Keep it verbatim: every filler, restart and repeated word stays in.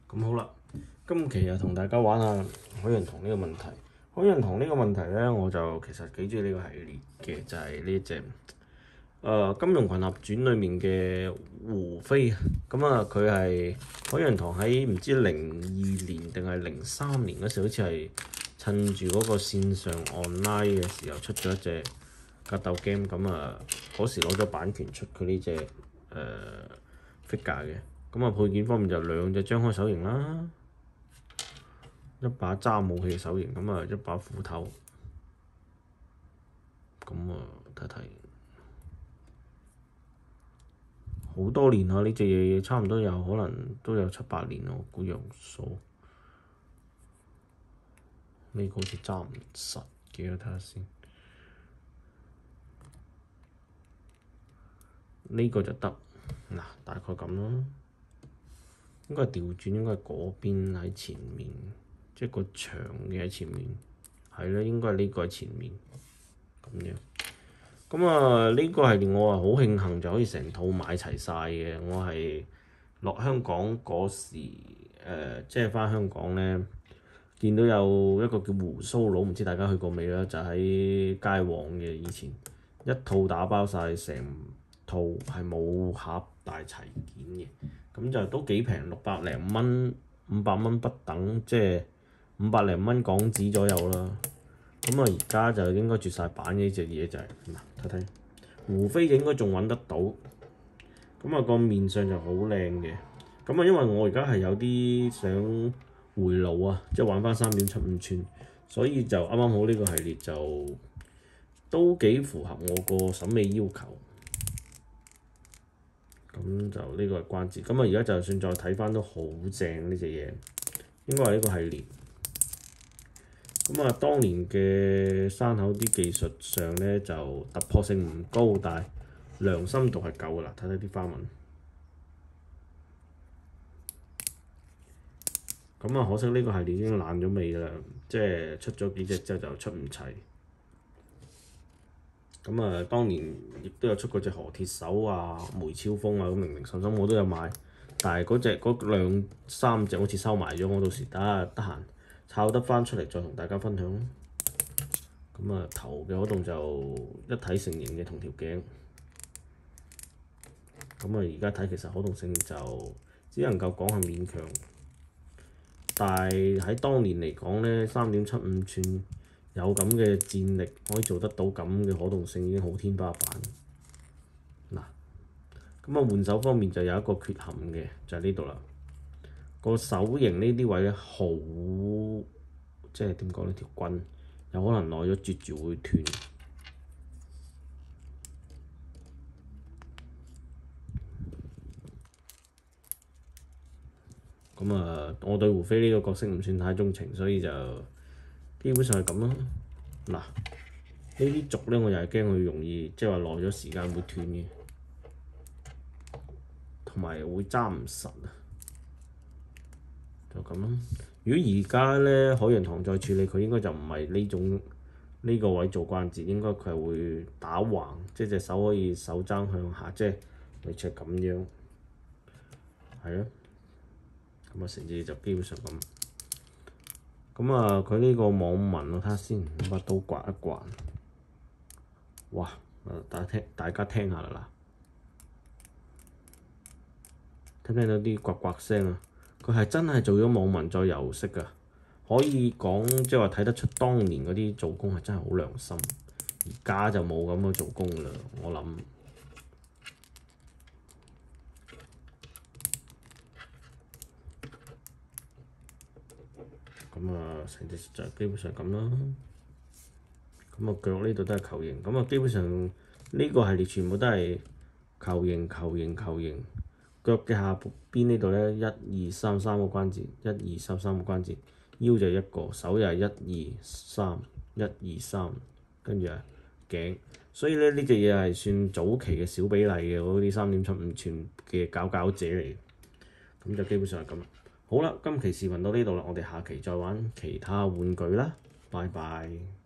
咁好啦，今期又同大家玩下海洋堂呢個問題。海洋堂呢個問題呢，我就其實幾中意呢個系列嘅，就係呢隻誒《金庸群俠傳》裏面嘅胡斐。咁啊，佢係海洋堂喺唔知零二年定係零三年嗰時，好似係趁住嗰個線上 online 嘅時候出咗一隻格鬥 game。咁啊，嗰時攞咗版權出佢呢隻誒 figure 嘅。咁啊，配件方面就兩隻張開手型啦，一把揸武器嘅手型，咁啊一把斧頭。咁啊睇睇，好多年啊！呢隻嘢差唔多有可能都有七八年咯，我估樣數。呢個好似揸唔實嘅，睇下先。呢個就得嗱，大概咁咯。應該係調轉，應該係嗰邊喺前面，即係個長嘅喺前面，係啦，應該係呢個喺前面咁樣。咁啊，呢個系列我係好慶幸就可以成套買齊晒嘅。我係落香港嗰時，誒、呃，即係返香港咧，見到有一個叫鬍鬚佬，唔知大家去過未啦？就喺街旺嘅以前，一套打包晒，成套係冇盒大齊件嘅。咁就都幾平，六百零蚊、五百蚊不等，即係五百零蚊港紙左右啦。咁啊，而家就應該絕晒版嘅呢隻嘢就係嗱，睇睇胡斐應該仲揾得到。咁啊，個面上就好靚嘅。咁啊，因為我而家係有啲想回爐啊，即係玩翻三點七五寸，所以就啱啱好呢個系列就都幾符合我個審美要求。咁就呢個係關節，咁啊而家就算再睇翻都好正呢隻嘢，應該係呢個系列。咁啊，當年嘅山口啲技術上咧就突破性唔高，但係良心度係夠噶啦。睇睇啲花紋。咁啊，可惜呢個系列已經爛咗尾啦，即係出咗幾隻之後就出唔齊。咁啊，當年亦都有出過隻河鐵手啊、梅超風啊，咁零零散散我都有買，但係嗰隻嗰兩三隻好似收埋咗，我到時得得閒抄得翻出嚟再同大家分享咯。咁啊，頭嘅可動就一體成型嘅同條頸。咁啊，而家睇其實可動性就只能夠講係勉強，但係喺當年嚟講咧，三點七五寸。有咁嘅戰力可以做得到咁嘅可動性已經好天花板。嗱，咁啊換手方面就有一個缺陷嘅，就係呢度啦。個手型呢啲位咧好，即係點講呢？條棍有可能耐咗絕住會斷。咁啊，我對胡斐呢個角色唔算太鍾情，所以就基本上係咁咯。嗱，呢啲軸咧，我又係驚佢容易，即係話耐咗時間會斷嘅，同埋會揸唔實啊。就咁咯。如果而家咧海洋堂再處理佢，應該就唔係呢種呢個位做關節，應該佢係會打橫，即係隻手可以手踭向下，即係類似係咁樣。係咯。咁啊，成隻就基本上咁。咁啊，佢呢個網紋我睇下先，把刀刮一刮。哇！大家聽，大家聽下啦，聽唔聽到啲刮刮聲啊？佢係真係做咗網紋再油色㗎，可以講即係話睇得出當年嗰啲做工係真係好良心。而家就冇咁樣做工啦，我諗。咁啊，成隻就基本上咁啦。咁啊，腳呢度都係球形。咁啊，基本上呢個系列全部都係球形、球形、球形。腳嘅下邊呢度咧，一二三三個關節，一二三三個關節。腰就一個，手又係一二三，一二三，跟住啊頸。所以咧，呢隻嘢係算早期嘅小比例嘅嗰啲三點七五寸嘅佼佼者嚟。咁就基本上係咁。好啦，今期視頻到呢度啦，我哋下期再玩其他玩具啦，拜拜。